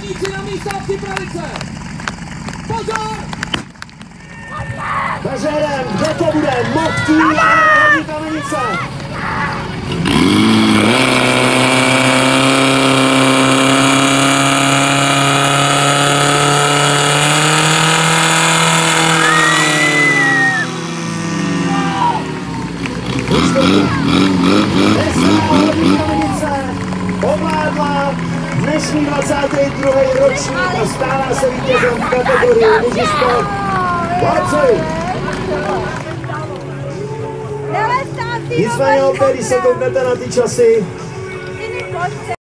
Horníci na místa připravit se! Pozor! Takže jeden, kde to bude? Moktý a Horní Kamenice! Horní Kamenice ovládla dnešní 22. ročník a stává se vítězem v kategorii muži sport. Blahopřeji! Nicméně opět, když se kouknete na ty časy,